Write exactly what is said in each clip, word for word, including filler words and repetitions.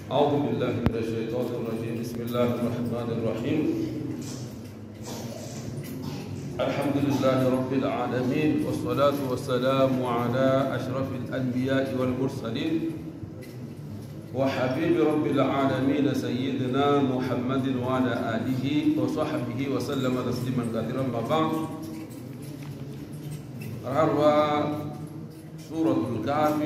أعوذ بالله من الشيطان الرجيم. بسم الله الرحمن الرحيم. الحمد لله رب العالمين، والصلاة والسلام على أشرف الأنبياء والمرسلين وحبيب رب العالمين سيدنا محمد وعلى آله وصحبه وسلم تسليما كثيرا. ما بعد، هروى سورة الكهف،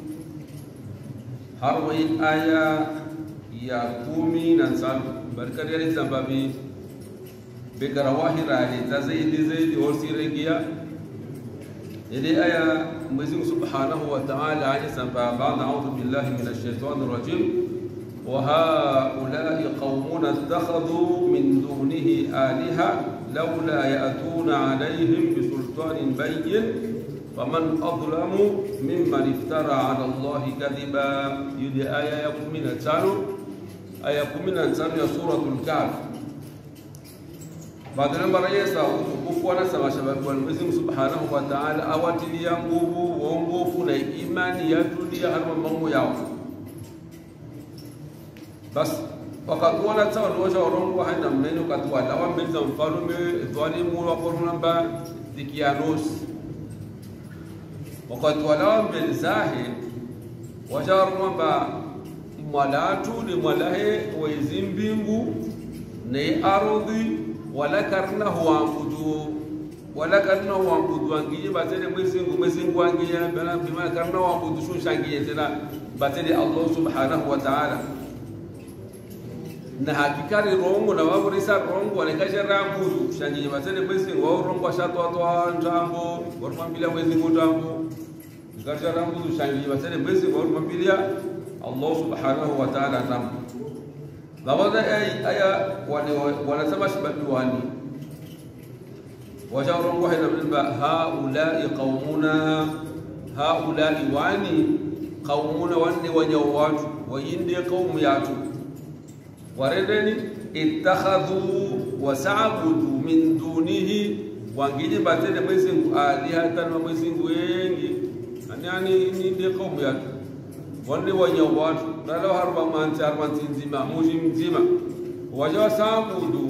هروى آية يا قومي ننسان بركة يلي سببي بكرواهي رالي تزيد زيد ورسيرجيا. إلى آية مزيم سبحانه وتعالى عن سبب بعد أعوذ بالله من الشيطان الرجيم. وهؤلاء قومون اتخذوا من دونه آلهة لولا يأتون عليهم بسلطان بين فمن أظلم ممن افترى على الله كذبا. يدي آية يقوم من التانو آية يقوم من التانو يا سورة الكهف. بعد لما رأيسا وكفوانا سما شباب والمزيم سبحانه وتعالى أواتي ليانغوبو وانغوفو نا إيماني يتولي هرم ممو ياو بس وقد وانا تاول وجه ورنغو حينا منينو كتوا لوان بنزم فالومي ذواني مولو وقرنا با ديكيانوس وقد ولوان بنزاهي وجه ورنغو با ملاتو لملاهي ويزيمبينغو ني أرضي wala karna huambudu wala karna huambudu angiye batele mwesingu mwesingu angiye bana bima karna huambudu shushangiye tena batele Allah subhanahu wa ta'ala na hakikari rongo na waburisa rongo wanekaje rambudu shangiye batele mwesingu wa rongo shato atwa njambo warmambila mwesingu njambo kaje rambudu shangiye batele mwesingu warmambila Allah subhanahu wa ta'ala nam. Lawan ay aya wala wala sama shbatuani wajarun wahida min ba haula'i qaumuna haula'i wani qaumuna wani wajawatu wayinde qaum yatu waredeni ittakhadhu wasa'budu min dunihi wangije batende mwesingu alihatan wa mwesingu wengi ani ni ndi qaum yatu wande wanyawatu nalo harba manti armanti nzima muji mzima wajawa sambudu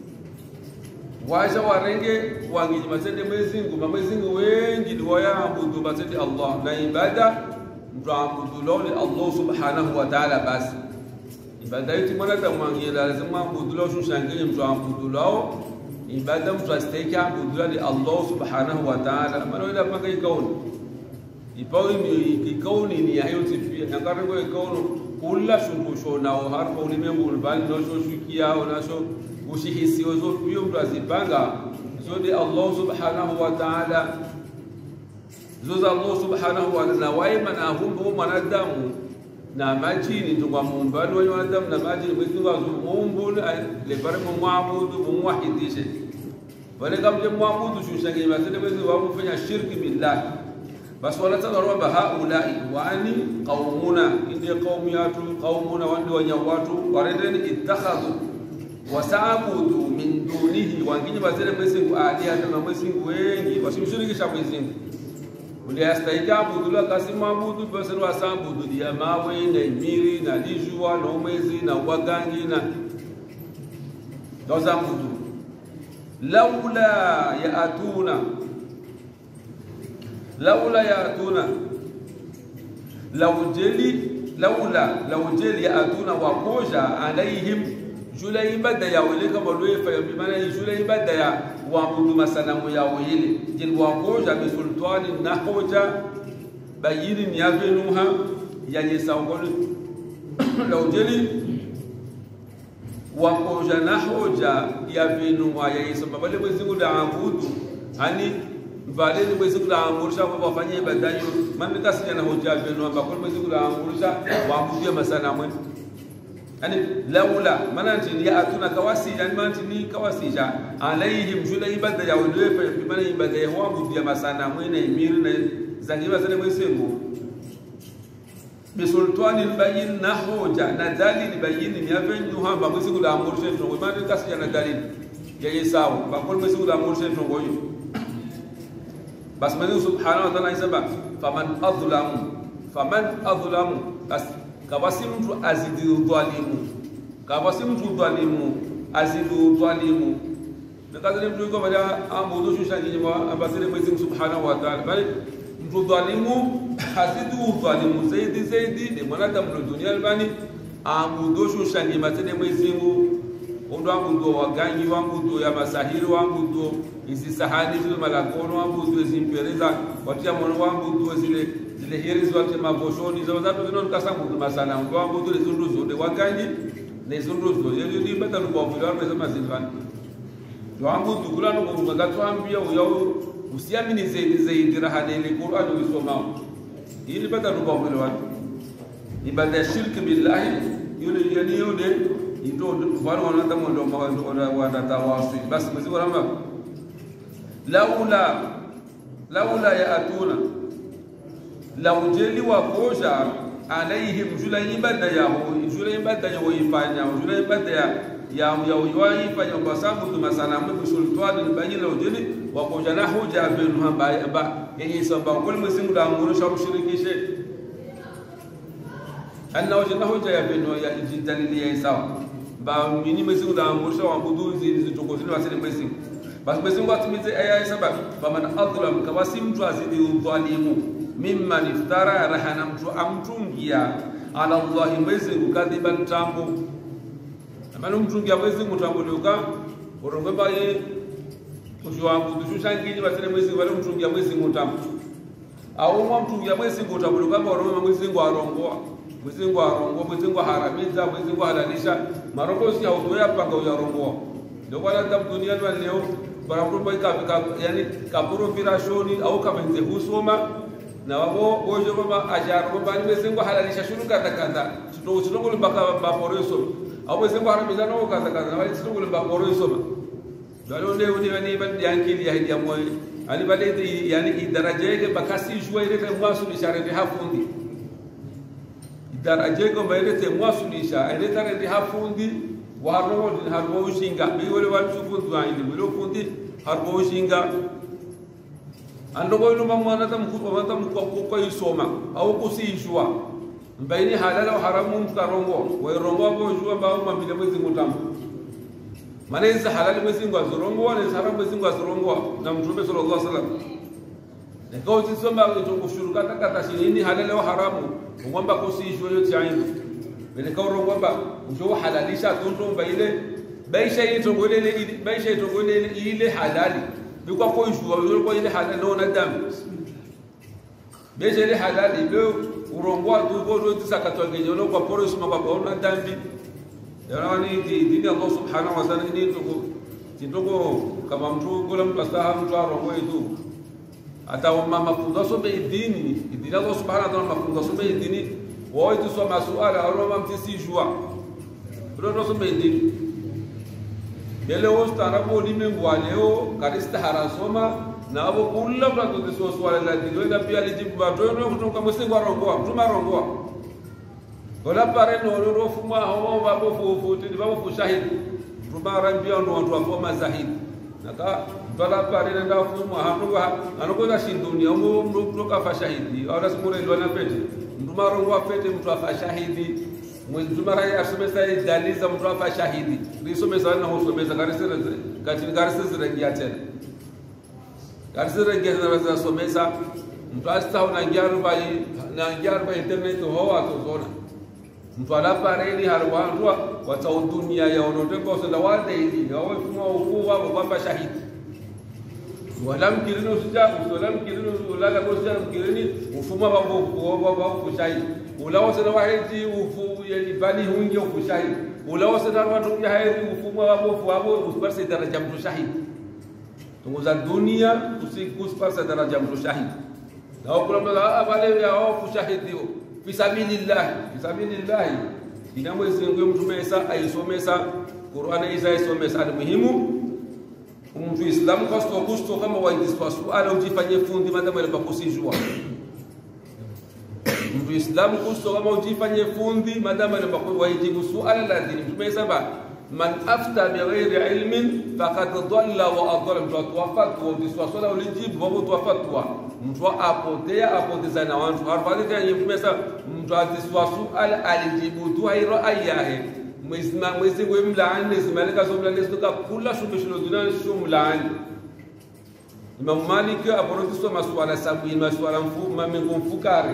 waja warenge wangiji matende mwezingu mwezingu wengi duwaya ambudu matende Allah na ibada mtu ambudu lawli Allah subhanahu wa ta'ala basi ibada yetu mwanadamu mwangi lazima ambudu law shushangie mtu ambudu law ibada mtu asteke ambudu lawli Allah subhanahu wa ta'ala mano ila paka ikaoni ipawi mi ikaoni ni ayo tifia nakarengo ikaoni kula shungusho na harfa ulimwengu ulbani no shukia na sho ushihisi wazo hiyo mtu azipanga zodi Allah subhanahu wa ta'ala zoza Allah subhanahu wa ta'ala waima na humbo mwanadamu na majini tungwa mumbani wa mwanadamu na majini mwetu wa mumbu le pare muabudu muwahidishe wale kamje muabudu shushangi matende mwetu wa kufanya shirki billah بس ولا تضرب هؤلاء واني قومنا إن قوميات قومنا واني ونيوات وردن اتخذوا وسعبدوا من دونه وانجي بزر مسنغ آلهة ما مسنغ ويني وسمشوني كشاب مسنغ ولي استيجابوا دولا كاسم عبودوا بس وسعبدوا ديا ما وين ميري ناليجوا نوميزي نوغانجي نا دوزعبدوا لولا يأتونا لولا يأتونا لو جلي لولا لو جلي يأتونا وقوجا عليهم جلي بدا يا وليك ملوي فبمعنى جلي بدا يا وعبد مسنم يا ويلي جل وقوجا بسلطان نحوجا بين يبنوها يعني ساقول لو جلي وقوجا نحوجا يبنوها يعني سبب اللي بيسموا عبود hani vale ni mwezi kula amurisha kwa wafanye ibada hiyo mimi kasija na hoja beno ambako mwezi kula amurisha waabudia masana mwe yani laula mananti ni atuna kawasi yani mananti ni kawasi ja alaihim jula ibada ya wewe kwa maana ibada ya waabudia masana mwe na imiri na zangiwa sana mwesengo bisultani bayin na hoja na dalili bayin ni avenyu hamba mwezi kula amurisha ndio maana kasija na dalili ya sawa kwa mwezi kula amurisha ndio hiyo. بس من سبحانه وتعالى يسبح فمن أظلم فمن أظلم بس kama si mtu azidi udhalimu, kama si mtu udhalimu azidi udhalimu. Nakaza mtu yuko baada amudu shusha nyinyi ambasire Mwenyezi Mungu Subhanahu wa Ta'ala, bali mtu dhalimu azidi udhalimu zaidi zaidi ni mwanadamu dunia bani amudu shusha nyinyi matende Mwenyezi Mungu ondo amudu waganyi wangu ya masahiri wangu hizi sahani zile malakono wangu zimpereza watia mwana wangu zile zile heri zote maboshoni za watu zinaona kasangu masala wangu zile zunduzo de waganyi na zunduzo yeye ni bata kwa vile wanasema zilifanya wangu tukula no kumanga tuambia uyao usiamini zaidi zaidi rahani ile Qur'an ulisoma ili bata kwa vile watu ibada ya shirki billahi yule yani yule ito wale wanadamu ndio wanatawasi basi mzigo rama laula laula yaatuna laujeli wa kosha alaihim jula ibada yao jula ibada yao ifanya jula ibada ya ya ya ifanya kwa sababu tumasanamu kusultani banyila ujeli wa kosha na hoja benu hamba ba yenye samba kwa mzimu da amurusha mshirikishe anna wajna hoja ya benu ya jidalili ya sawa ba mini mzimu da amurusha wa buduzi zitokozini wasile mzimu basi mzimu atimize aya sababu faman adlam kama si mtu azidi udhalimu mimman iftara rahana mtu amtungia ala Allah mwezingu kadhiban tambo amana mtungia mwezingu tambo leuka urongo baye kushwangu dushangini basile mwezingu wale mtungia mwezingu tambo au mwa mtungia mwezingu tambo leuka urongo mwezingu arongoa mwezingu arongoa mwezingu haramiza mwezingu halalisha marongo si autoya panga uyarongoa ndio wala ndam dunia leo bara mtu ikafika yani kapuro virashoni au kama nze husoma na wabo bojo baba ajaro baba mwezingu halalisha shuru kata kata tuto tuto mpaka baporoso au mwezingu haramiza no kata kata wali tuto mpaka baporoso ndio leo ni wani bandi yankili ya hidia moyo ali bale yani idaraja yake bakasi jua ile mwasu bisharati hafundi idaraja yake mbaile mwasu ile tare hafundi waro harbo ushinga biwole watu kuntu aindi bilo kundi harbo ushinga ando boyno mamana tam kuba tam ko ko isoma au kusishwa mbaini halala haramu mkarongo wa rongo bo jua ba mambile mwezi mutambo maneza halali mwezi ngwa zorongo na haramu mwezi ngwa zorongo na mtume sallallahu alaihi wasallam nekao tisoma to kushuruka takata shini halala wa haramu ngomba kusishwa yote aindi bele kauro ngomba ndio halalisha tontomba ile baisha yitongole ile baisha yitongole ile halali bikwa ko ishwa ko ile halali no na damu baisha ile halali leo urongwa tu bodo tisakatwa ngejo kwa poro suma kwa bona dambi yani dini Allah subhanahu wa ta'ala ni tuko tindoko kama mtu gola mtu astaha mtu arongo itu hata mama fundaso be dini dini Allah subhanahu wa ta'ala mafundaso be dini wao tusoma swala aroma mtisijua ndio tusome dini leo starabu limengu leo karista harasoma na abo kula kwa tuso swala la dini ndio pia lijibu bato ndio kutoka msingo arongoa mtuma arongoa wala pare no ro fuma ho babo fufu tidi babo fushahidi rubara mbia ndo watu wafoma zahidi naka bala pare ndio fuma hapo anakoza shindunia ngo mtu kutoka fashahidi au nasimura ile wanapete mtu marongo afete mtu afa shahidi mtu mara asomesa daliza mtu afa shahidi risomesa na husomesa karisere katika karisere zingia tena karisere zingia tena za somesa mtu asta unaingia rubai na ingia rubai internet ho watu zona mtu alapa reli harwa watu wa dunia ya onote kwa sababu wale ili wao fuma ukuu wao kwamba shahidi wala mkirino sija wala mkirino wala kwa sija mkirini ufuma babo babo kushahidi ulao sana wahidi ufu yani bali hungi kushahidi ulao sana watu ya haidi ufuma babo babo usipase daraja mtu shahidi tungoza dunia usikusipase daraja mtu shahidi na wakula wale yao kushahidi fi sabilillah fi sabilillah ina mwezi ngo mtumesa aisomesa Qur'an isa aisomesa muhimu mtu Islam kwa sababu kusto kama waidiswa suala ujifanye fundi madama ile bakusijua mtu Islam kusto kama ujifanye fundi madama ile bakwajibu suala la dini tumesema man afta bighairi ilmin faqad dhalla wa adalla, mtu atwafatwa udiswaswala ulijibu wabo twafatwa, mtu apotea apoteza na watu harfadhi ya mtumesa, mtu atiswasuala alijibu tu hairo ayahe mwezi mwezi wemlaani zimalika zomlaani zitoka kula shumishilo dunia shumlaani. Imam Malik aporodiswa maswala sabini maswala mfuma mengo mfukari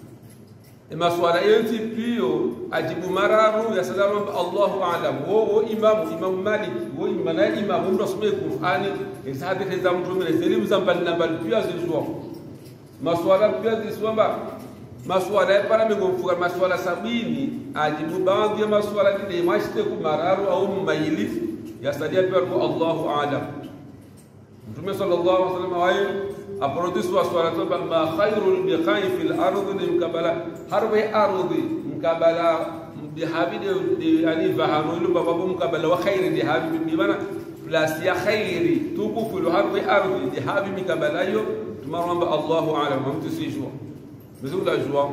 maswala yenti pio ajibu mararu ya salamu Allahu a'lam. Wo imamu Imam Malik wo imana imamu ndo some Qur'ani izadi khiza mtu mene zelimu zambali nambali pia zilizwa maswala pia ziswamba maswala ya para mengo mfukari maswala sabini ajibu baadhi ya maswala dide mashite ku mararu au mmayili ya sadia pia kwa Allahu a'lam. Mtume sallallahu alaihi wasallam wae aporodiswa swala toba ma khairul biqai fil ardi mkabala harbi ardi mkabala bihabide yani vahanu ilu babu mkabala wa khairi bihabi bimana plus ya khairi tukufu lu harbi ardi bihabi mkabala yo tumaramba Allahu a'lam mtusijwa bizula jwa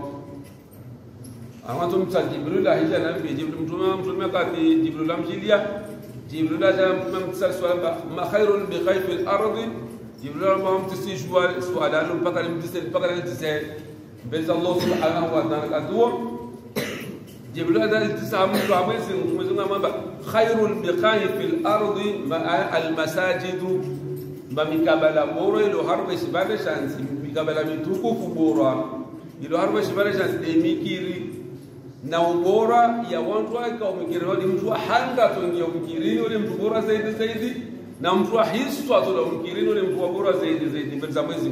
awantum tajibril hija nabi jibril mtume mtume kati jibril amjilia jibril aja mtume swala ma khairul biqai fil ardi jibril ma mtisi jwa swala lu mpaka mtisi mpaka mtisi beza Allah subhanahu wa ta'ala kadua jibril ada iltisam mtu amwezi mwezi ngamba khairul biqai fil ardi ma al masajid ma mikabala bora ilo harbe sibale shansi mikabala mitukufu bora ilo harbe sibale shansi de mikiri na ubora ya watu wake au mikiri wali mtu hanga tongia mikiri yule mtu bora zaidi zaidi na mtu hiswa tola mikiri yule mtu bora zaidi zaidi mbele za mwezi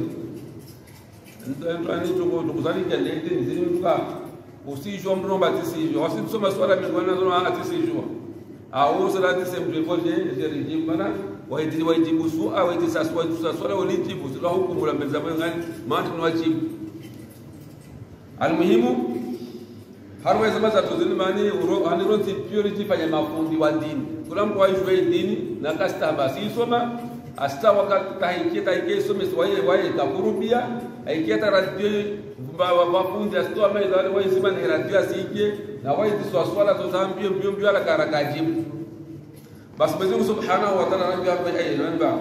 ndio anitoka tukuzalika lete nzini mtu usijua mtu nomba tisijua wasisoma swala mingwana zona atisijua au sala tisemje koje jeriji bana waidi wajibu su'a waidi saswa swala walijibu sala hukumu la mbele za mwezi maana tunawajibu almuhimu harwa zama za tuzini mani uro aniroti purity fanya mafundi wa dini kula mtu aishwe dini na kasta basi soma asta wakati tahiki tahiki some waye waye takurubia aiketa radio baba wafundi asto ameza wale waye zima ni radio asije na waye tiswaswala tuzambio mbio mbio ala karakajibu bas Mwenyezi Subhanahu wa Ta'ala rabbi hapa ayyan ba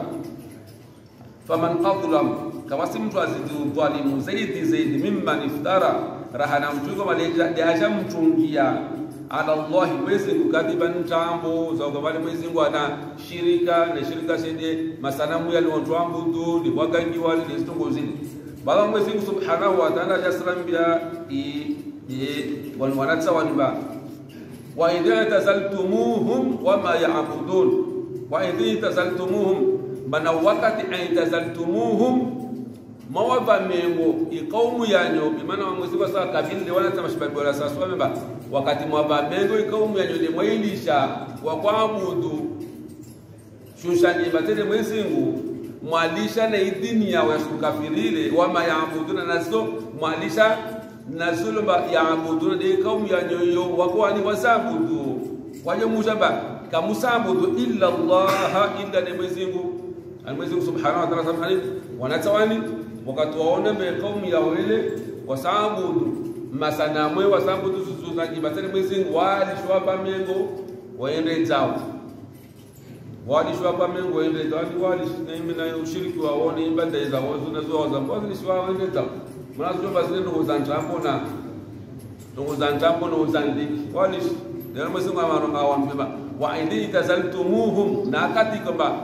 faman adlam kama si mtu azidi dhalimu zaidi zaidi mimman iftara rahana mtuko maleka diaja mtungia ala Allah mwezi kukadiba ntambo za ukabali mwezi ngwana shirika na shirika sende masanamu yale wantwambudu ni wagangi wale ni stongozini bala mwezi Subhanahu wa Ta'ala jasrambia i i walwanatsa wanba wa idha tazaltumuhum wama ya'budun wa idha tazaltumuhum bana wakati aitazaltumuhum mawaba mengo ikaumu yanyo bimana mwezi kwa sawa kabili wana tamashibabu wala saswa memba wakati mwaba mengo ikaumu yanyo ni mwailisha wa kuabudu shushani batele mwezingu mwalisha na idini ya washukafirile wama yaabuduna nazo mwalisha nazo ba yaabuduna de ikaumu yanyo yo wakwani wasabudu waje mujaba kamusabudu illa Allah illa ni mwezingu almwezingu subhanahu wa ta'ala samahani wanatawani wakati waona mekaumu ya wele wasabudu masanamwe wasabudu suzuzaji batele mwezingu walishwa pa mengo waende zao walishwa pa mengo waende zao walish na na ushiriki waone ibada za wazo na zao za mbazo lishwa waende zao mnazo basi ndo uzantambo na ndo uzantambo na uzandiki walish ndio mwezingu amano awambeba wa idhi tazaltumuhum na kati kwamba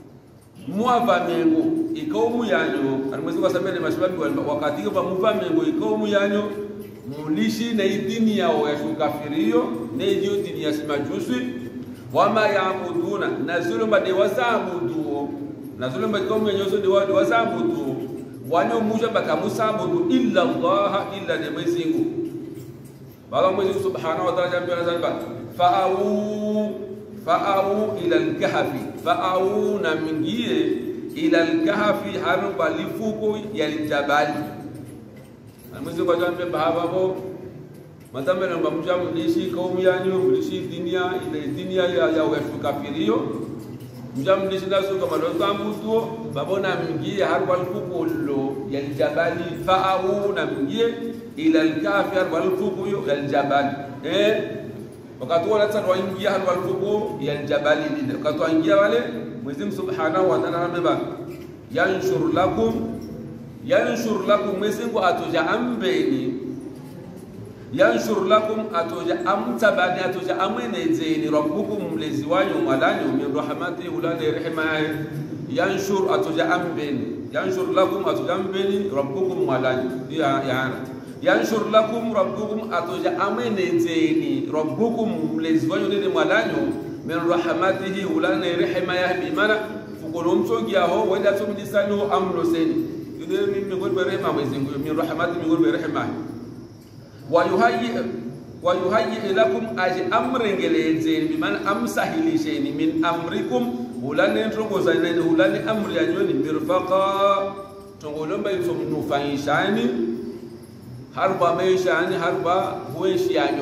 muava mengo ikaumu yanyo alimwezi kwa sababu ni mashababi wakati kwa muava mengo ikaumu yanyo mulishi na idini yao ya shukafirio na hiyo dini ya simajusi wama yaabuduna na zulumba de wasabudu na zulumba ikaumu yanyo so de wasabudu wanyo muja bakamusabudu illa Allah illa ni mwezingu bala mwezingu subhanahu wa ta'ala jambo anazaliba fa'u fa'u ila al-kahfi fa'u na mingie ila al-kahfi haruba lifuko ya aljabali amwezi kwa jambo bahabo matambe na mjamu lishi kaumu yanyu lishi dunia ile dunia ya ya kafirio mjamu lishi nazo kama lokambuto babona mingie haruba lifuko lo ya aljabali fa'u na mingie ila al-kahfi haruba lifuko ya aljabali eh wakati wala tsa waingia hal walfuqu ya aljabali lile wakati waingia wale Mwenyezi Mungu Subhanahu wa Ta'ala ameba yanshur lakum yanshur lakum Mwenyezi Mungu atoja ambeni yanshur lakum atoja amtabani atoja amwenezeni rabbukum mlezi wanyu malanyu min rahmati ulani rehmaye yanshur atoja ambeni yanshur lakum atoja ambeni rabbukum malanyu ya ya yanshur lakum rabbukum atoja amwenezeni rabbukum mlezi wanyu nene malanyu min rahmatihi ulani rehmaye bimana fukolomtogi aho wenda tumdisanu amloseni yule mimi ngorbe rehma Mwenyezi Mungu min rahmati min ngorbe rehmaye ويهيئ ويهيئ لكم أجي أمرنجلين بمن أمسهلشين من أمركم ولن تنقزين ولن أمر يجوني مرفقا تقولون بيتم نفايشاني هربا ميشاني هربا هويشياني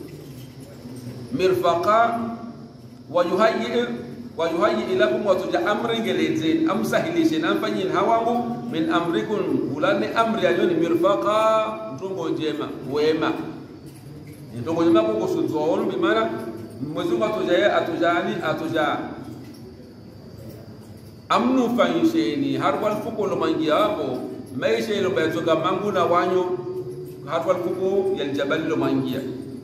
مرفقا ويهيئ ويهيئ لكم وتجا أمرنجلين أمسهلشين أنفنين هواهم من أمركم ولن أمر يجوني مرفقا ntongo njema wema ntongo njema kwa kusuzwa wonu bimana Mwenyezi Mungu atoja atojani atoja amnu fanyisheni harwal fuko lo mangia hapo maisha ile bayatoka mangu na wanyo harwal fuko ya jabali lo mangia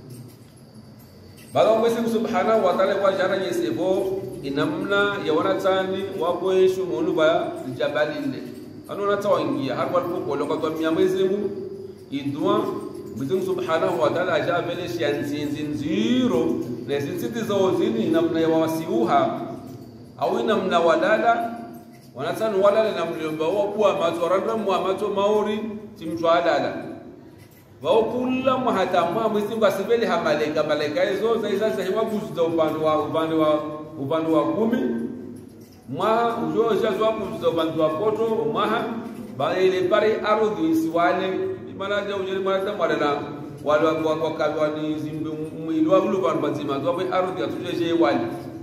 baada Mwenyezi Mungu Subhanahu wa Ta'ala kwa jana yesebo inamna ya wanatani wapo yeshu munu ba jabali ile anona tawangia harwal fuko lo kwa Mwenyezi Mungu idwa Mwenyezi Subhanahu wa Ta'ala ajabele shanzinzi nziro na zinziti zao zini namna ya wasiuha au namna walala wanatanu walala na mliomba wapua matoranda muamato maori timtwalala wao kula mahatama Mwenyezi Mungu asibele hamaleka malaika hizo za hizo za wabuza upande wa upande wa upande wa kumi mwa ujoja zwa kubuza upande wa poto maha ba ile pare arudhi siwale mana ja ujeri mana marana wala kwa kwa ni zimbe mwili wa ulu ban bazima zo be arudi atujeje wali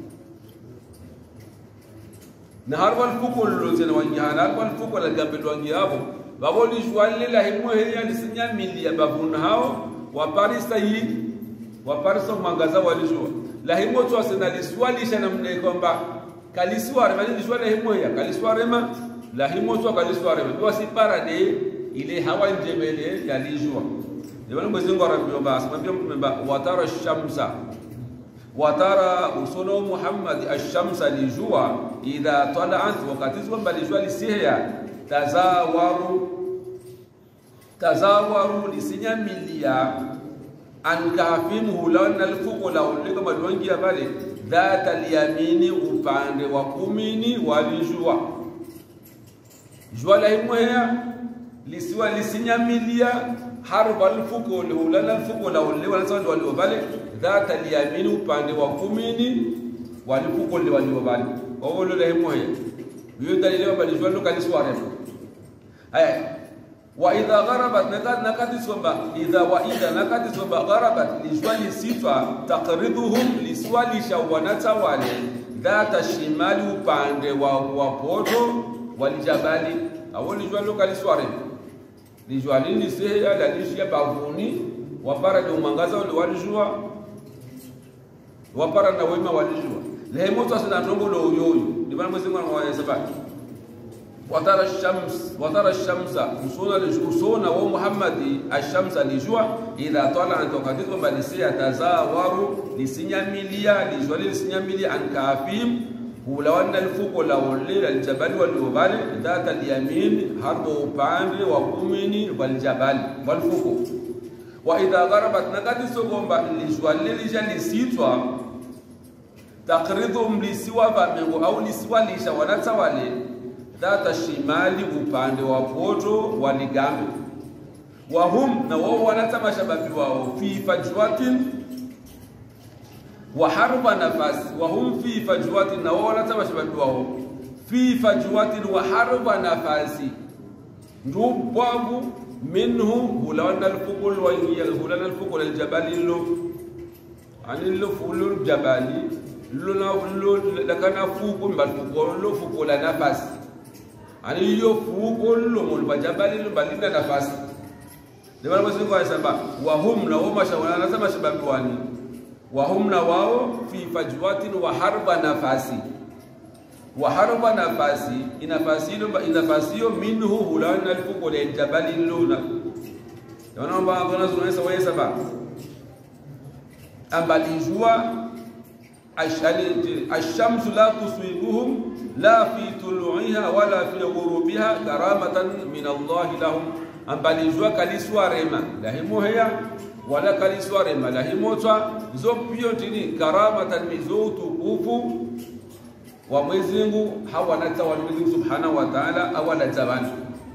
na harwal fukul lo zena wangi harwal fukul la gambe wangi hapo baboli shwali la himo heya nisinya milia babuna hao wa parisa hii wa parisa mangaza walijua la himo tu asena liswalisha namna kwamba kalisware bali liswale himo heya kalisware ma la himo tu kalisware ma si parade ile hawa njemele yalijua ndio Mwenyezi Mungu arabio basi mwambie mtume ba watara ash-shamsa watara usono Muhammad ash-shamsa lijua idha tala'at wakati kwamba lijua lisihya tazawaru tazawaru lisinyamilia ankafimhu lana alfuqu la ulika madwangi ya pale dhata al-yamini upande wa kumini walijua jua la himwea lisiwa lisinyamilia harba alfuko ulala alfuko la ule wanasema wale wale dhata alyamin upande wa kumini walifuko le wale wale wao le moyo hiyo dalili kwamba lijua lokalisware haya wa idha gharabat nakad nakad somba idha wa idha nakad somba gharabat lijua lisitwa taqriduhum liswali shawanata wale dhata shimali upande wa wapoto walijabali au lijua lokalisware lijua lini seya la lishia bavuni wapara de mwangaza wale walijua wapara na wema walijua le moto asina ndongo lo yoyo ndibana Mwenyezi Mungu anawasema watara ash-shams watara ash-shamsa usona usona wa Muhammadi ash-shamsa lijua idha tala antokatizo balisia tazawaru lisinyamilia lijua lisinyamilia ankafim ولوان الفوق لولي الجبل والجبال ذات اليمين حرب upande wa kumini waljabal walfuko wa idha gharabat nakati sogomba lijwali lisitwa taqridhum lisiwa bamengo au lisiwa lisha wanatawale dhata shimali upande wa poto waligambe wa hum na wao wanatamasha babi wao fi fajwatin وحرب نفس وهم في فجوات ولا تمشبوا في فجوات وحرب نفس نوبوا منه ولنا الفقل ولنا الفقل الجبل له عن الفقل الجبل لنا لكن فوق بالفقل له فقل نفس عن الفقل له الجبل بالنا نفس لما نقول سبب وهم لو ما شاء الله نسمع شبابواني wahumna wao fi fajwatin wa harba nafasi wa harba nafasi inafasilo inafasio minhu hulana alfuko la jabali luna yanaomba abona zunaweza wesa ba ambalijua ashamsu la tuswibuhum la fi tulu'iha wala fi ghurubiha karamatan min Allah lahum ambalijua kaliswa rema lahimo heya wala kaliswa rema lahimo twa zo pio tini karamatan mizutu kufu wa Mwenyezi Mungu hawana tawali Mwenyezi Subhanahu wa Ta'ala awala tabani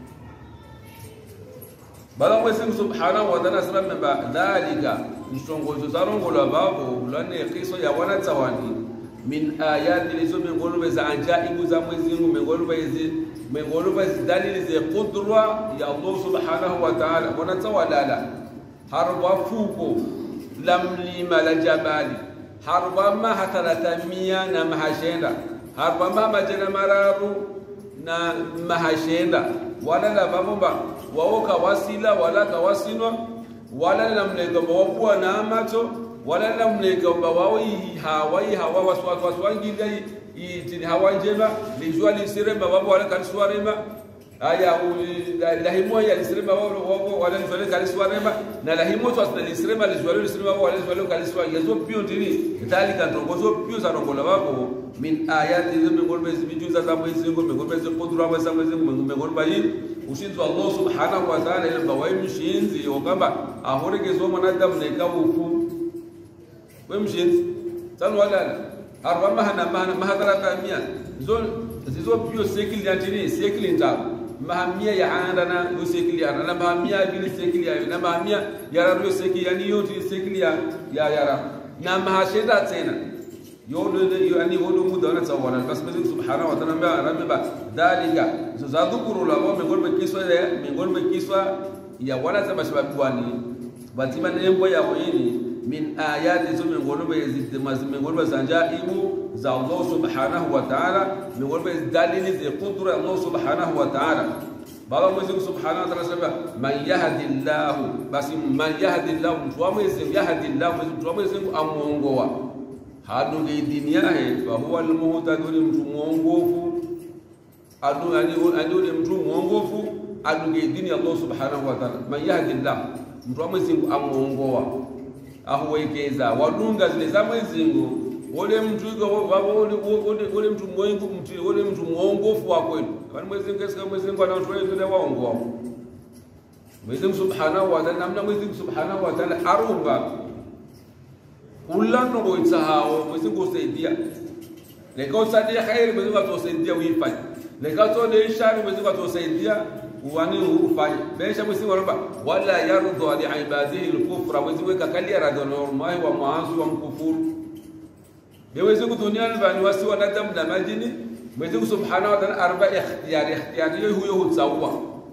bala Mwenyezi Mungu Subhanahu wa Ta'ala sema ba dhalika mshongozo zarongola babo ulane kiso ya wana tawani min ayati lizo mengolo za ajaibu za Mwenyezi Mungu mengolo hizi mengolo hizi dalili za qudra ya Allah Subhanahu wa Ta'ala wana tawalala harba fuko lamlima la jabali harba ma hatalatamia na mahashenda harba ma majana mararu na mahashenda wala la babomba waoka wasila wala kawasinwa wala namlega bawapua na amato wala namlega bawai hawai hawa waswatu waswangiga itini hawa njema lijua lisirema babo wala kaniswarema aya lahimo ya lisirema wabo wala nzwale kaniswarema na lahimo twasna lisirema lijua lisirema wala nzwale kaniswa yazo pio ndini dalika ndongozo pio za rongola babo min ayati zime ngolbe zibijuza za Mwenyezi Mungu ngolbe zikudura wa za Mwenyezi Mungu ngolbe hii ushinzwe Allah Subhanahu wa Ta'ala ile bawaye mshinzi okamba ahoregezo mwanadamu na ikabufu we mshinzi tano wala arba mahana mahana mahadara kamia zo zizo pio sekili ya tini sekili ndaba mahamia ya andana go sekili ya na mahamia bili sekili ya na mahamia ya raro sekili ya ni yote sekili ya ya yara na mahasheda tena yodo yani hodo mudana tawala bas Mwenyezi Subhanahu wa Ta'ala rameba dalika zadhukuru la wa mengolbe kiswa ya mengolbe kiswa ya wala tabashbabwani batima nembo ya wini min ayati zo mengolbe zitimaz mengolbe zanjaibu za Allah Subhanahu wa Ta'ala mengolbe dalili za qudra Allah Subhanahu wa Ta'ala baba Mwenyezi Subhanahu wa Ta'ala sema man yahdillahu basi man yahdillahu mtu wa Mwenyezi yahdillahu mtu wa Mwenyezi amuongoa hadunge dini yahe fa huwa almuhtadun mtu muongofu adu ani ani mtu muongofu adunge dini Allah Subhanahu wa Ta'ala man yahdillah mtu Mwenyezi Mungu amuongoa ahuwekeza wadunga zile za Mwenyezi Mungu wale mtu wale wale mtu mwengu mtu wale mtu muongofu wa kweli kwani Mwenyezi Mungu kama Mwenyezi Mungu anatoa ile waongoa Mwenyezi Mungu Subhanahu wa Ta'ala namna Mwenyezi Mungu Subhanahu wa Ta'ala arumba ulano goitsahao Mwenyezi Mungu usaidia lekao sadia khair Mwenyezi Mungu atusaidia uifanye lekao tole shari Mwenyezi Mungu atusaidia uwani ufanye besha Mwenyezi Mungu roba wala yarudhu li ibadihi al-kufra Mwenyezi Mungu kakalia radhono mai wa mwanzo wa mkufuru Mwenyezi Mungu duniani bani wasi wanadamu na majini Mwenyezi Mungu Subhanahu wa Ta'ala arba ikhtiyari ikhtiyari huyo hutsawa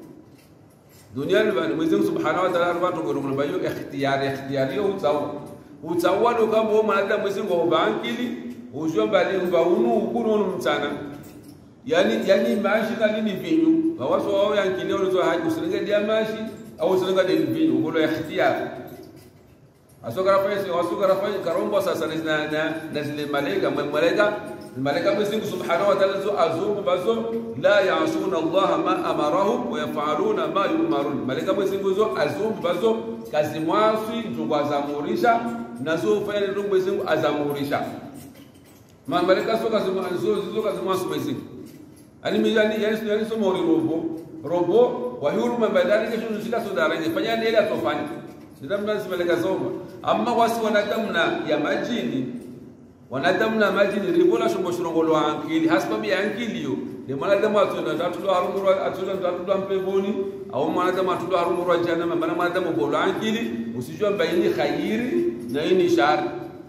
duniani bani Mwenyezi Mungu Subhanahu wa Ta'ala arba tugurugula bayo ikhtiyari ikhtiyari hutsawa utawado kama mwanadamu Mwenyezi Mungu ubankili ujua mbali ubaunu ukuno mtana yani yani mashi kali ni vinyu wawaso wao yankili ulizo haji usiringa dia mashi au usiringa dia vinyu uko ya ihtiyar asogara pesa wasogara pesa karombo sasa na na na zile malaika malaika malaika Mwenyezi Mungu Subhanahu wa Ta'ala zo azubu bazo la ya'suna Allah ma amarahum wa yaf'aluna ma yu'marun malaika Mwenyezi Mungu zo azubu bazo kazi mwasi tungazamurisha nazo fanya ndio Mwenyezi Mungu azamurisha malaika soka zizo zizo kazi mwasi Mwenyezi Mungu ani mijani yani yani somo robo robo wa huruma badali kesho nishika sodara fanya ile atofanya ndio mnazi malaika soma amma wasi wanadamu na ya majini wanadamu na majini ribola shombo shirongolo ankili hasbabi ankili yo ni mwanadamu atuna tatulo harumuru atuna tatulo mpevoni au mwanadamu atuna harumuru jana maana mwanadamu bolo ankili usijua baini khairi na ini shari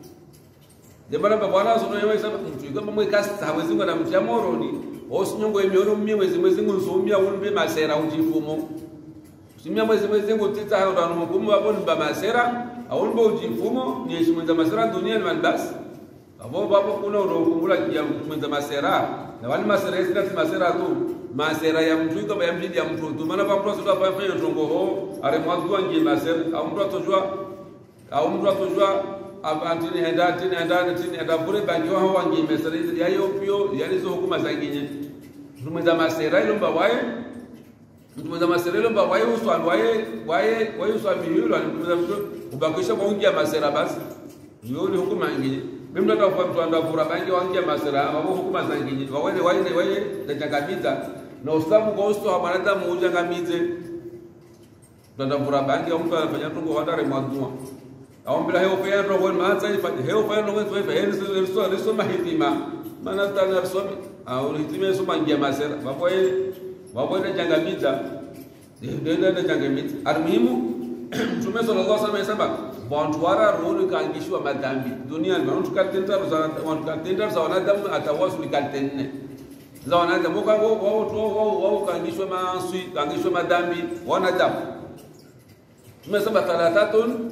Debana bwana sono yewe sema mtu kama mwe kasi hawezi ngona mjamoroni osinyongo emyono mwezi mwezi ngunzumia unbe masera ujifumo simia mwezi mwezi ngutita hayo ndo mukumu baboni ba masera au ndo ujifumo ni heshima masera dunia ni basi abo babo kuna ndo kumula kia mwenza masera na wali masera sita masera tu masera ya mtu kama ya mjidi ya mtu tu maana kwa mtu sio kwa fanya tongo ho ale mwanzo wangi masera au mtu atojua au mtu atojua abantini henda tini henda tini henda bure bangi wa wangi mesara ya yopio yani zo hukuma zanginye mtumeza masera ilo mba wae mtumeza masera ilo mba wae uswa wae wae wae uswa mihilo alimtumeza mtu ubakisha kwa ungia masera basi yoni hukuma nginye mimi ndo kwa mtu andavura bangi wangia masera wao hukuma zanginye wawe wae wae ndachangamiza na ustamu kwa usto hamanada muujangamize ndavura bangi au mtu anafanya tungo wadare mwadua au bila heo pia ndo kwa maana ifanye heo pia ndo kwa hivyo heo sio sio mahitima maana tana somi au hitima sio mangia masera bapo yeye bapo ile jangamiza ndio ndio jangamiza almuhimu Mtume sallallahu alaihi wasallam bantu wara roni kaangishwa madhambi dunia ni watu katenda za watu katenda za wanadamu atawasuli katenne za wanadamu kwa wao wao wao kaangishwa maasi kaangishwa madhambi wanadamu tumesema thalathatun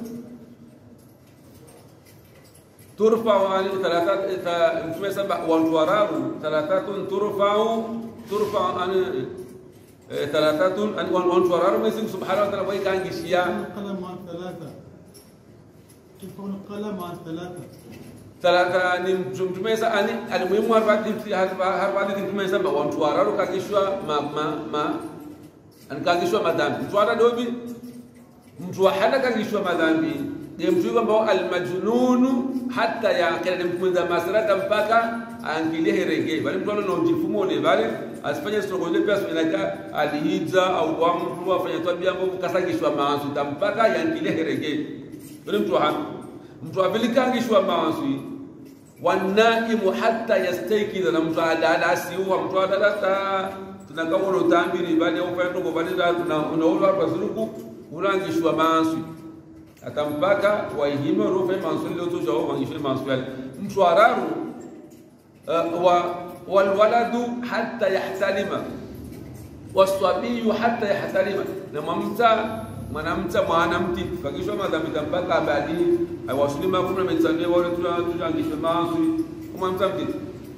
turfa wali thalathat tumesema wanwararu thalathatun turfa turfa an thalathatun an wanwararu mesin subhanahu wa ta'ala wa kaangishia qalam an thalatha turfa qalam an thalatha thalatha ni tumesa ani almuhimu harfati harfati tumesema wanwararu kaangishwa ma ma an kaangishwa madhambi twara dobi mtu hana kaangishwa madhambi ni mtu kwamba almajnunu hata yaqila mkumza masrata mpaka angilie herege bali mtu ana mjifumo ile bali asifanye strogo ile pia sinaka alihiza au wa mtu afanye tabia ambayo kasangishwa maasi mpaka yangilie herege bali mtu hana mtu abilikangishwa maasi wanaimu hata yastaykiza na mtu ala asiwa mtu adalata tunakaona utambiri bali au fanya ndogo bali unaona hapa zuluku unangishwa maasi atampaka waihime rufe mansuli lotu jao wangishe mansuli mtwararu wa walwaladu hatta yahtalima waswabiyu hatta yahtalima na mamta mwanamta mwanamti kakishwa madhambi tampaka bali aiwasulima kuna metsane wale tunangishwe mansuli kama mtamti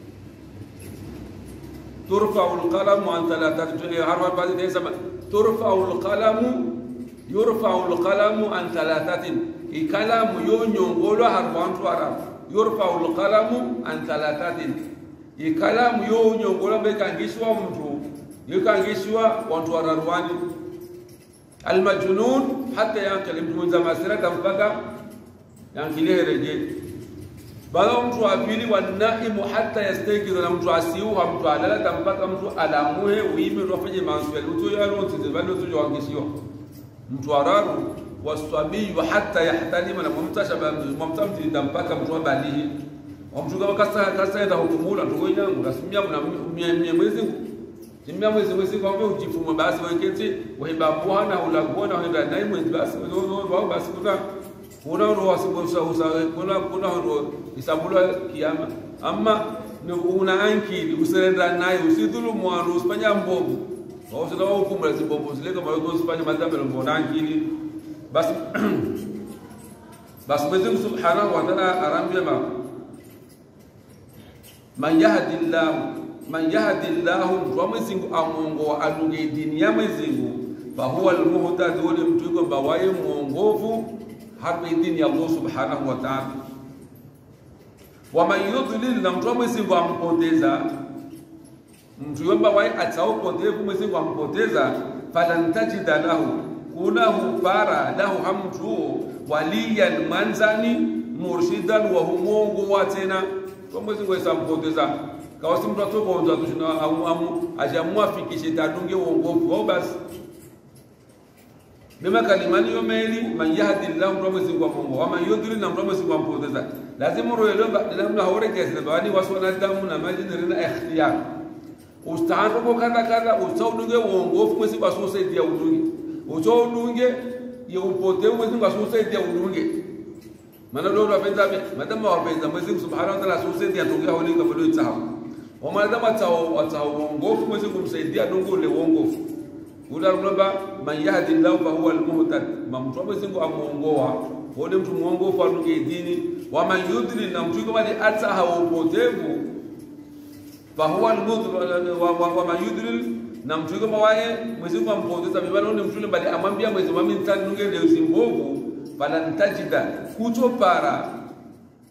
turfa alqalamu an thalathati harfa baadhi yasema turfa alqalamu yurfa alqalamu an thalathatin ikalamu yonyongolo harfantu arab yurfa alqalamu an thalathatin ikalamu yonyongolo bekangishwa mtu yekangishwa watu wararwani almajnun hatta yanqil mtu za masirata mpaka yankilie reje bado mtu apili wanaimu hatta yastaykiza na mtu asiuha mtu alala mpaka mtu alamuhe uime rofanye manswali uto yalo ntize bado tujo wangishwa mtu araru waswabiyu hatta yahtalima na mumtasha mumtamti mpaka mtu balihi mtu kama kasa kasa enda hukumula ndugu yangu rasimia mna mwezi timia mwezi mwezi kwa wewe ujifuma basi weketi wahibabu hana ulagona wenda naye mwezi basi wao basi kuna kuna roho asibosa usa kuna kuna roho isabula kiyama amma ni una ankili userenda naye usidhulumu wanu usifanya mbovu wao sio hukumu za mbovu zile kama wewe usifanye madhambi mbona ankili basi basi Mwenyezi Subhanahu wa Ta'ala arambia ma man yahdillahu man yahdillahu wa Mwenyezi amongo alunge dini ya Mwenyezi fa huwa almuhtadi wale mtu kwamba waye muongofu harbi dini ya Allah Subhanahu wa Ta'ala wa man yudlil na mtu Mwenyezi ampoteza mtu yomba waye ataupotevu Mwenyezi ampoteza falan tajida lahu kunahu para lahu hamtu waliyan manzani murshidan wa humongo watena kwa Mwenyezi Mungu asampoteza kawasi mtu atoko ndo tushina amu ajamua fikishe tadunge uongofu au basi bima kalimani yomeli man yahdillahu ndo Mwenyezi Mungu wa man yudlil na ndo Mwenyezi Mungu ampoteza lazima roelomba namna hore kesi bali wasona damu na majini na ikhtiyar ustaanro kadha kadha usaudunge uongofu Mwenyezi Mungu asosaidia udunge usaudunge ya upote Mwenyezi Mungu asosaidia udunge maana leo wapenda madama wapenda Mwenyezi Mungu Subhanahu wa Ta'ala asosaidia tunge hawani kama leo tsahau wa madama tsao watsao uongofu Mwenyezi Mungu kumsaidia dungu ule uongofu udarulaba man yahdillahu fa huwa almuhtad mamtu Mwenyezi Mungu amuongoa wale mtu muongofu adunge dini wa man yudlil na mtu kama ni ata haupotevu fahuwa almudhil wa man yudlil na mtu kama waye Mwenyezi Mungu ampoteza bibana ni mtu mbali amwambia Mwenyezi Mungu mtani nunge leo simbovu bala ntajida kutopara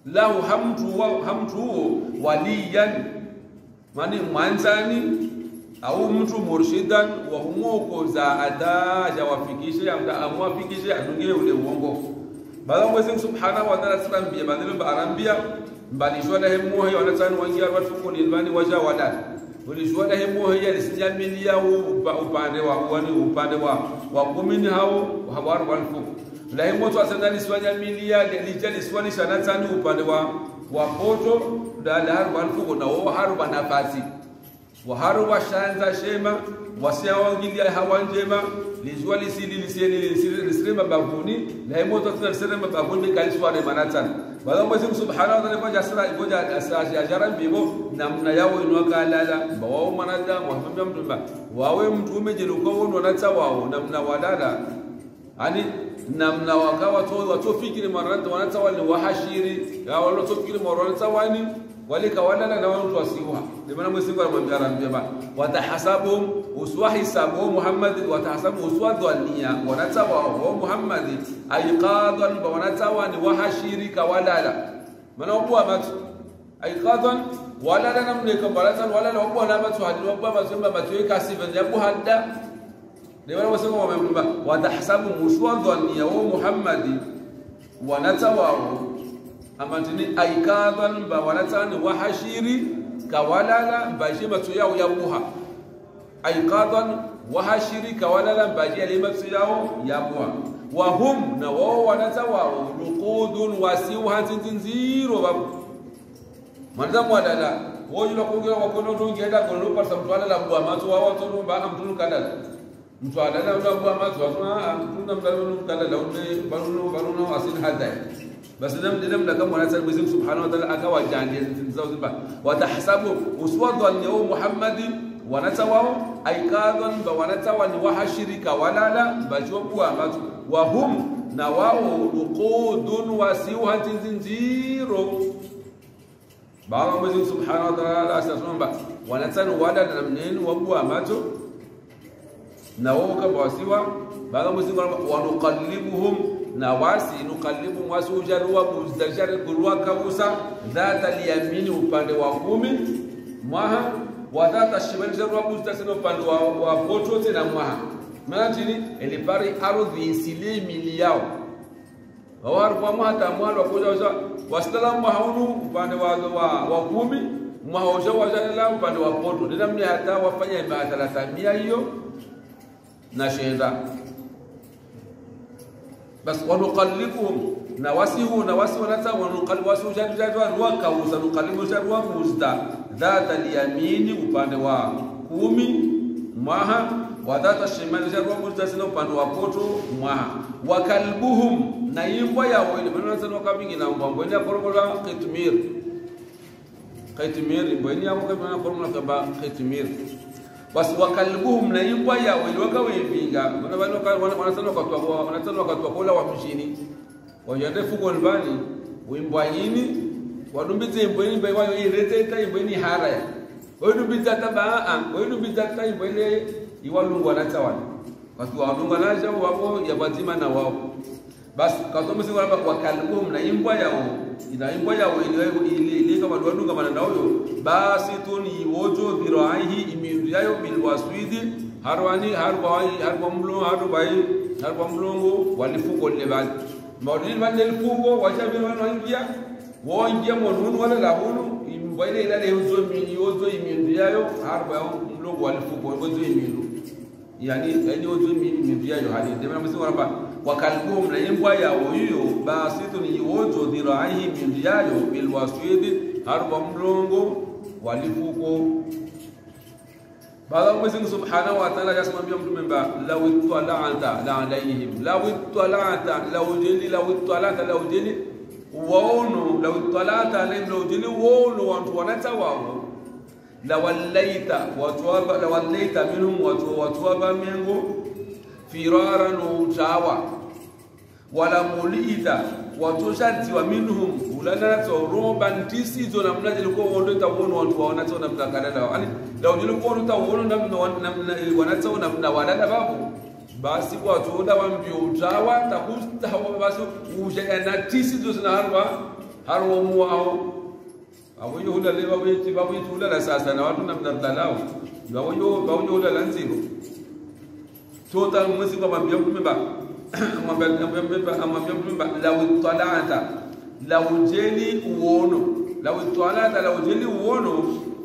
lahu hamtu wa hamtu waliyan mani mwanzani au mtu murshidan wa humoko za adaja wafikishe amwafikishe adungie ule uongo bala mwezi subhanahu wa ta'ala sambia badalo barambia mbali shwada hemu hiyo wanatani wangia watu kulibani waja wadad ulishwada hemu hiyo lisinyamilia upande wa wani upande wa wa kumini hao habar walfu la hemu tu asandani swanyamilia lijali swali shanatani upande wa wa poto dalar walfu na wao haruba nafasi wa haruba shanza shema wasiawangilia hawa njema lijua lisili lisili lisili lisema babuni la hemu tu tunasema babuni kaliswale manatan bala mwezi subhanahu wa ta'ala kwa jasra iboja asasi ajara bibo namna yao inwaka lala bawo manada muhammad mtumba wawe mtume jeluko wono natsa wao namna wadada ani namna wakawa to watofikiri maranta wanatsa wale wahashiri ya wale watofikiri maranta wani walika wadala na watu wasiwa ndio mwezi kwa mwambia mbeba watahasabu uswa hisabu muhammad watahasabu uswa dhania wanatsa wao muhammad aiqadan wa wanatsa wani wahashiri kawalala maana ubwa matu aiqadan walala namne kabalatan walala ubwa na matu hadi ubwa mazumba matuika sifa jabu hadda ndio mwezi kwa mwambia watahasabu uswa dhania wa muhammad wanatsa wao amantini aikadhan ba wanatani wahashiri kawalala baje matu yao yabuha aikadhan wahashiri kawalala baje alimatu yao yabuha wa hum na wao wanatawao ruqudun wasiuha zinziro babu manzamu wadala wao yule kuongea wakono tungenda kono pasa mtwala la bwa matu wao tono ba amtunu kadala mtwala la bwa matu wasema tuna mtalo kadala unne baruno baruno asin hadai bas nam dinam da kama nasar bizim subhanahu wa ta'ala akawa jande zawziba wa tahsabu uswadun ya muhammadi wa natawao aikadhan ba wa natawani wa hashirika walala bajwa matu wa hum na wao uqudun wasiuha zinziro baada bizim subhanahu wa ta'ala asasomba wa natanu wala namnen wa bwa matu na wao kama wasiwa baada bizim wa nuqallibuhum na wasi nuqallibu wasujarwa muzdajar kurwa kausa dhata liyamini upande wa kumi mwaha wa dhata shimali jarwa muzdajar upande wa wa poto tena mwaha maana tini elipari ardhi isili miliyao wao kwa mwaha mwalo kuja wasalamu haunu upande wa wa, wa kumi mwahoja wajala upande wa poto ndio mni hata wafanya ibada mia hiyo na shenda bas wanuqallibuhum nawasihu nawasi wanata wanuqallibu wasujadu jadwa ruaka usanuqallibu jadwa muzda dhata al-yamini upande wa kumi mwaha wa dhata shimali jadwa muzda sina upande wa poto mwaha wa kalbuhum na yimbo ya wale bana sana kabingi na mbambo ni formula qitmir qitmir mbweni ya kwa formula kaba qitmir bas wakalbuhum na yimbo ya wale wakawepinga wana wana wanasema kwa kwa wanasema kwa kwa kula wa mjini wajende fuko ndani wimbo yini wadumbize imbo yini bai wayo irete ta imbo yini haraya wadumbiza tabaa wadumbiza ta imbo ile iwalungu wanatawala watu walungu naja wao yabatima na wao bas katomo si wala kwa kalbuhum na yimbo yao ina yimbo yao ile ile ile kama wadunga manana huyo basi tuni wojo dhiraihi imindu yayo bil waswidi harwani harwai harwamlo harbai harwamlongo walifuko lebali maudil wale fuko wachabi wanaingia waingia monunu wala lahunu imbaile ila le uzo mi uzo imindu yayo harba mlongo walifuko uzo imindu yani yani uzo imindu yayo hadi ndema msi wala wakalbuhum na yimba yao hiyo basi tuni wojo dhiraihi imindu yayo bil waswidi harwamlongo walifuko baada Mwenyezi Mungu Subhanahu wa Ta'ala yasimamia mtume mba law ittala'ta la alayhim law ittala'ta law jili law ittala'ta law jili waono law ittala'ta alayhim law jili waono watu wanatawao la wallaita watu la wallaita minhum watu watu mengo firaran utawa wala mulita watu shanti wa minhum ulana to roban tisi zo namna jiliko wondo ta wono watu wanato namna kadada ali law jiliko wono ta wono namna wanato namna wadada babu basi watu oda wambio utawa takusta basi ujana tisi zo zina harba har wa mu au awo yo hula le bawo ti bawo ti hula la sasa na watu namna dalao bawo yo bawo yo hula lanziro total mwezi kwa mambia kumba mambia mambia mambia kumba law talata law jeli uono law talata law jeli uono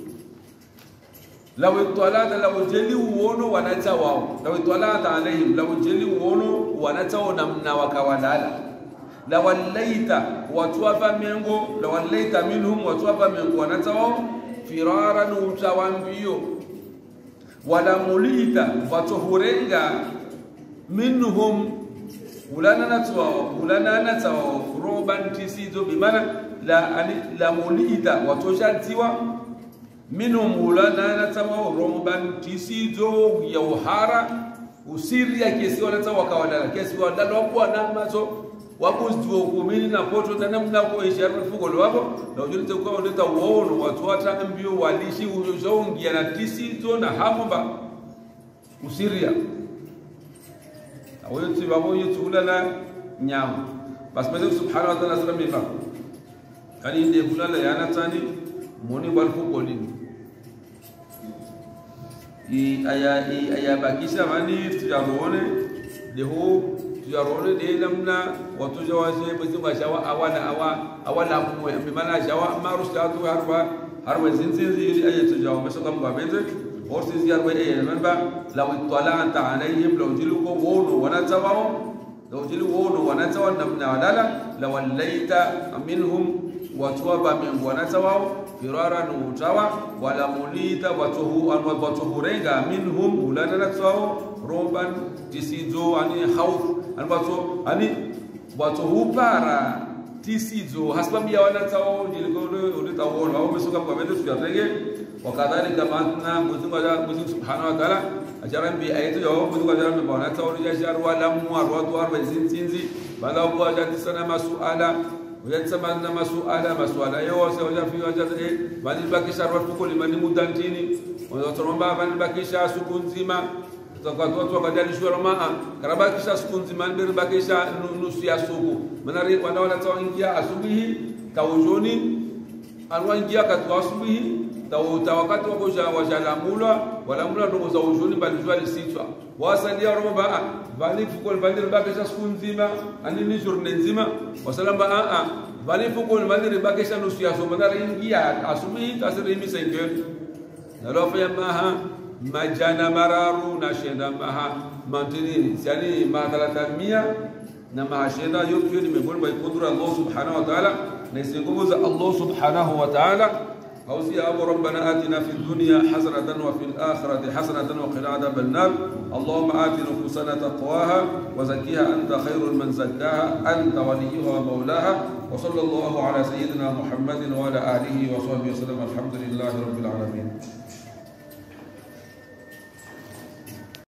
law talata law jeli uono wanata wao law talata alaihim law jeli uono wanata namna wakawalala lawallaita watuwapa mengo lawallaita minhum watuwapa mengo wanatao firaran utawambio wala mulita watuhurenga minhum ulana natao ulana natao roban tisizo bimana la ani la mulita watoshatiwa minhum ulana natao roban tisizo ya uhara usiri ya kesi wanatao wakawalala kesi wadala kwa namazo wakuziwa kumini na poto na namna kwa ishara fuko lwako na ujulite kwa uleta uono watu wata mbio walishi ujongia na tisizo na hamomba usiria awo yote babo yote ulala nyama bas mwenyezi subhanahu wa ta'ala sura mifa kani ndiye kulala yana tani moni balfuko lini i aya i aya bakisha mani tujaone deho tujarone de namna watu jawaje buzima shawa awana awa awala mu bimana shawa marustatu harba harba zinzinzi ili ayatu jawa masaka mbabeze orsi ziyarwa ay manba law ittala'ta alayhim law jiluko wono wanatawao law jilu wono wanatawa namna walala law allaita minhum watuwa min wanatawao firaran utawa wala mulita watuhu an watuhurenga minhum ulana natawao roban tisizo ani khawf an watu ani watuhu para tisizo hasbabia wanatawao jilikolo ulitawao au mesuka kwa bende sujatenge wakadhalika manna muzungu muzungu subhanahu wa ta'ala ajaran bi ayatu yo muzungu ajaran bi wanatawao jashar wala muar watu arba zinzinzi bala kwa jatisana masuala ويتسمعنا مسؤالا مسؤالا يوسف وجا في وجا ايه بني باكيشا رفقوا لمن مدانتيني وترمبا بني باكيشا سكون زما تقطوا وقدال شو رما كرباكيشا سكون زما بير باكيشا نسيا سوق مناري وانا ولا تو انجيا اسبيه توجوني anwangia katwa asubuhi tawuta wakati wa kuja wajalamula wala mula ndo zaujuni balijwa lisitwa wasalia roba bali fukol bali bakesha siku nzima anini journée nzima wasalamba a a bali fukol bali bakesha nusu ya somo na ingia asubuhi tasiri mi cinq heures nalofa ya maha majana mararu na shenda maha mantini yani ma thalathmia na mahashenda yote ni miongoni mwa kudra Allah subhanahu wa ta'ala نسيقوم الله سبحانه وتعالى أوصي أبو ربنا آتنا في الدنيا حسنة وفي الآخرة حسنة وقنا عذاب النار اللهم آت نفوسنا تقواها وزكيها أنت خير من زكاها أنت وليها ومولاها وصلى الله على سيدنا محمد وعلى آله وصحبه وسلم الحمد لله رب العالمين.